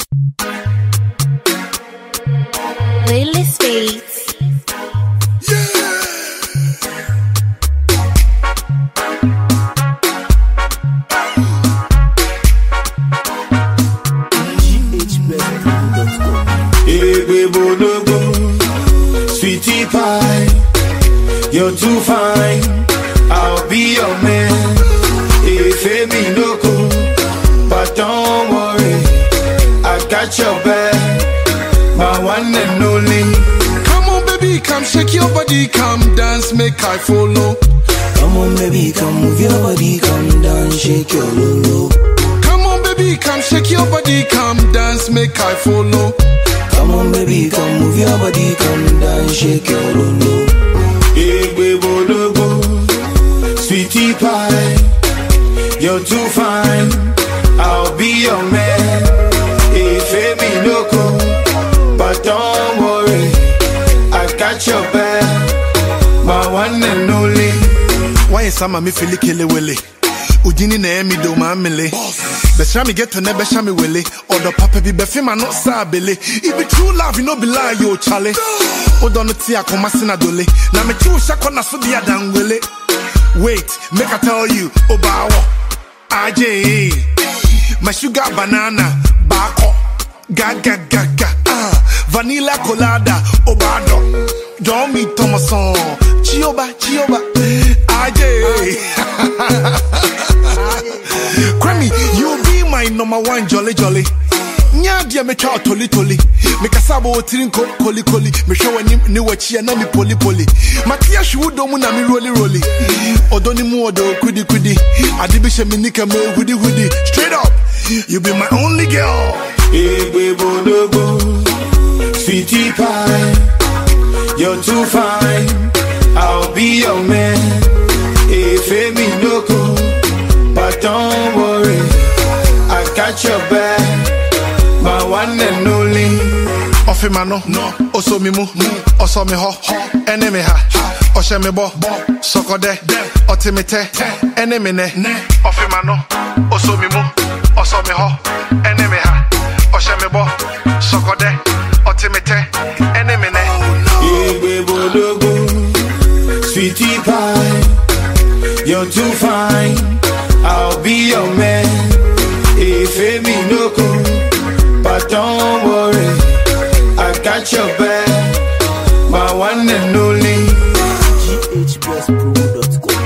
Playlist Beats. Sweetie pie, you're too fine. I'll be your man. If it be loco, but don't worry, I got your back, my one and only. Come on, baby, come shake your body, come dance, make I follow. Come on, baby, come move your body, come dance, shake your lolo. Come on, baby, come shake your body, come dance, make I follow. Come on, baby, come move your body, come dance, shake your lolo. Hey, baby, logo, sweetie pie, you're too fine. I'll be your man. If it be loco, but don't worry, I got your back, my one and only. Why is some of me feel kill willy? Ujini na emi do ma mele. Beshami get to ne beshami wele. Or the papa be befima not sabele. It be true love, you know be lie yo chale. Odo no tia komasina dole. Na me true shako na so dia dan wele. Wait, make I tell you, Obawo, AJ, my sugar banana, bako, gaga gaga, vanilla colada, Obado, don't meet Thomason, Chioba, AJ. Grammy, you be my number one jolly. Nya dia me cha toli. Me kasabo tirinko koli. Me show ni wachi na mi poli. Matia shudo mu na mi roli. Odoni mu odo kudi. Adibi she mi nika me hudi. Straight up, you be my only girl. Hey, baby, logo, sweetie pie, you're too fine. I'll be your man. If it be loco, but don't worry, I got your back, my one and only. Ofimano, no, oso mi mu, oso mi ho, enemy ha, oshe mi bo, soko de, otimite, enemy ne. Ofimano, oso mi mu, oso mi ho, enemy ha, oshe mi bo, soko de, otimite, enemy ne. Hey, baby, logo, sweetie pie, you're too fine. I'll be your man. If it be loco, but don't worry, I got your back, my one and only. GHBestPro.com.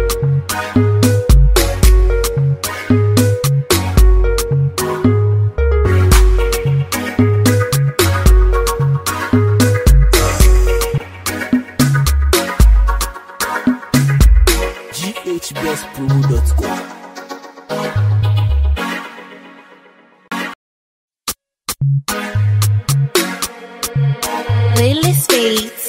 GHBestPro.com. Playlist Beats.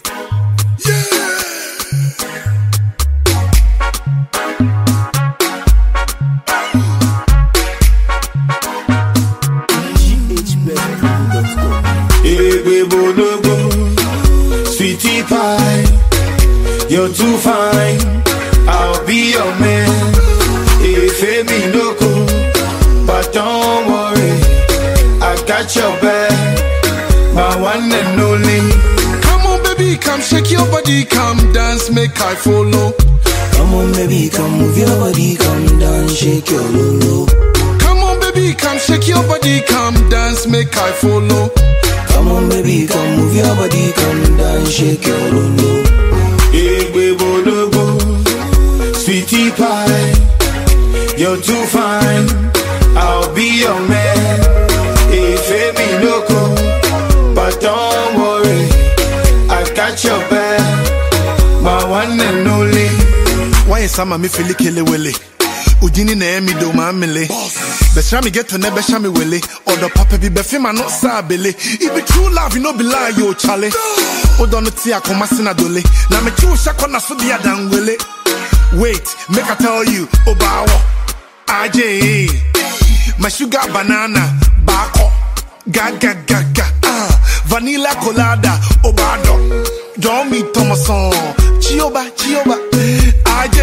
GHBestPro.com. Hey, baby, logo, sweetie pie, you're too fine. I'll be your man. If it be loco, but don't worry, I got your back, my one and only. Come on, baby, come shake your body, come dance, make I follow. Come on, baby, come move your body, come dance, shake your lolo. Come on, baby, come shake your body, come dance, make I follow. Come on, baby, come move your body, come dance, shake your lolo. Hey, baby, logo, sweetie pie, you're too fine. I'll be your man. If it be loco, but don't worry, I got your back, my one and only. Why is some of me feel kill willy? Ujini na emi do ma mele. Beshami get to ne beshami wele. Or the papa be befima not sabele. It be true love, you know be lie yo chale. Odo no tia komasina dole. Na me true shako na so dia dan wele. Wait, make I tell you, Obawo, AJ, my sugar banana, bako, gaga gaga, vanilla colada, Obado, don't meet Thomason, Chioba, AJ.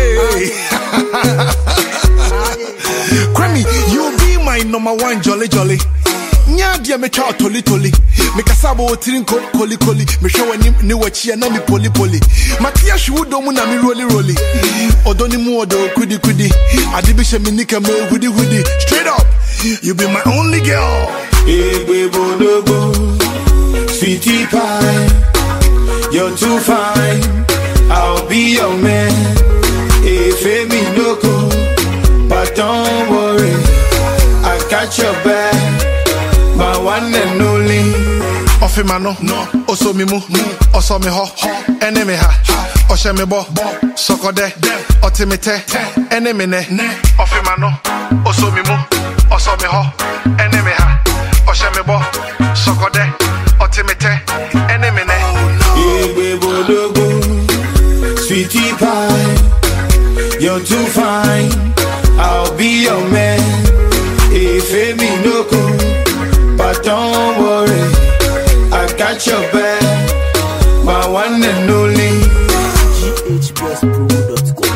Grammy, you be my number one jolly. nya dia me twa toli toli me kasabo tirinko koli koli me hwe ni wachi na me poli poli matia hwu do mu na me roli roli odoni mu odo kudi kudi ade bi she me nika me hudi hudi straight up you be my only girl egbe bodogo sweetie pie you're too fine I'll be your man if me no go but don't worry I got your back my one and only Ofimano, no, oso mi mu, oso mi ho, enemy ha, oshe mi bo, soko de, otimite, enemy ne, Ofimano, oso mi mu, oso mi ho, enemy ha, oshe mi bo, soko de, otimite, enemy ne. Egbe bodogo, sweetie pie, you're too fine, I'll be your man, if me no go, but don't worry. I got your back, my one and only. GHBestpro.com.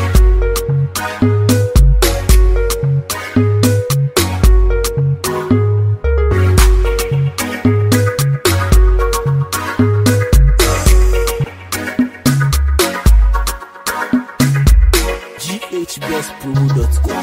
GHBestpro.com.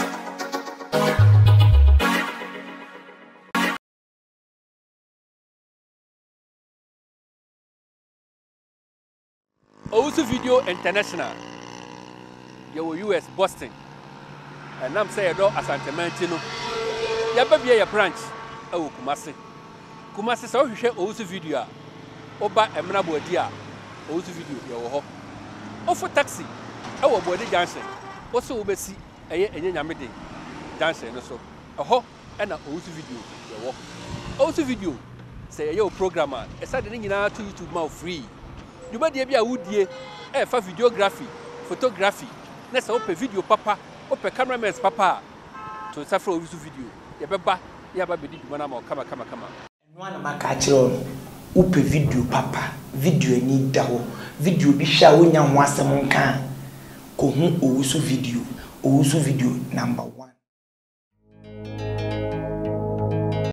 Also Video International. You US Boston. And I'm saying do Asante Mantino. Ya baby ya branch. Oh Kumasi. Kumasi so hwehwe also video. Oba emna bodi a. Also video ya wo ho. Ofo taxi. Ewo bodi junction. Wo so obesi eye enye nyamede. Junction no so. Eho na also video ya wo. Also video say your programmer. Esa de nyina to YouTube ma free. You be there woodie for videography, photography. Next open video papa, open cameraman's papa to suffer over video. Ya beba, ya baby di mana mo kama. Nwana makachiro upe video papa, video ni dawo, video bi sha wonya ho asem nka ko hu owusu video number 1.